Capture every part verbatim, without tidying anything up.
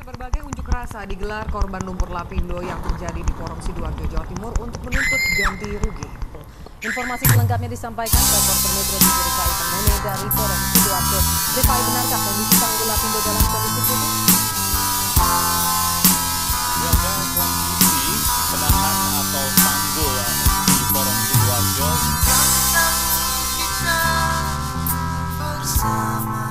Berbagai unjuk rasa digelar korban lumpur lapindo yang terjadi di Porong Sidoarjo, Jawa Timur untuk menuntut ganti rugi. Informasi selengkapnya disampaikan reporter Metro T V Rifai Pemone dari Porong Sidoarjo. Rifai, benarkah kondisi tanggul lapindo dalam kondisi putih? Ada kondisi penahan atau tanggul di Porong Sidoarjo. Kita bersama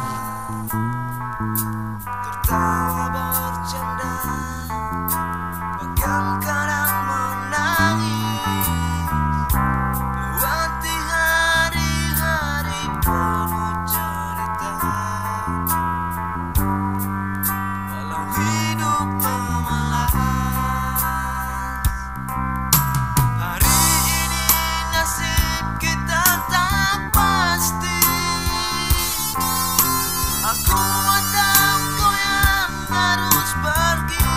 tertawa bercanda, bahkan kadang menangis, lewati hari-hari penuh cerita. Walau hidup memelas, hari ini nasib kita tak pasti. Aku atau kau yang harus pergi.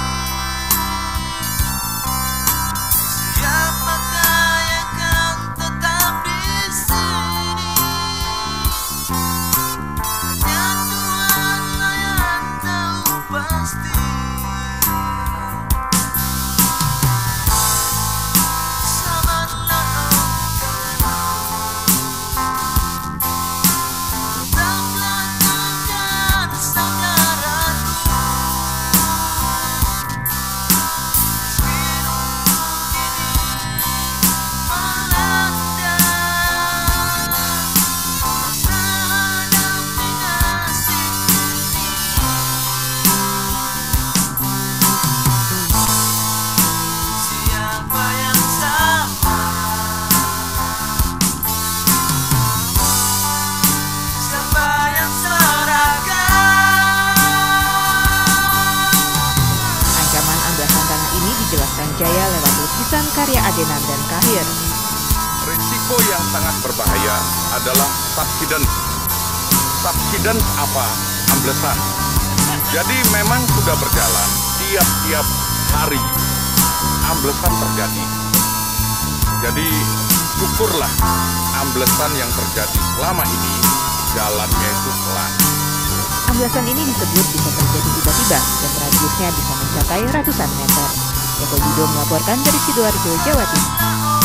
Siapakah yang akan tetap di sini? Hanya Tuhanlah yang tahu pasti. Sabarlah engkau, tetaplah dengan saudaraku. Meski rumput ini melanda, masa hadapi nasib ini. Siapa yang salah? Siapa yang serakah? Ancaman amblesan tanah ini dijelaskan Jaya lewat lukisan karya adenan dan kahir. Risiko yang sangat berbahaya adalah subsidence. Subsidence apa? Amblesan. Jadi memang sudah berjalan tiap-tiap hari amblesan terjadi. Jadi syukurlah amblesan yang terjadi selama ini jalannya itu pelan. Amblesan ini disebut bisa terjadi tiba-tiba dan radiusnya bisa mencapai ratusan meter. Eko Yudo melaporkan dari Sidoarjo, Jawa Timur.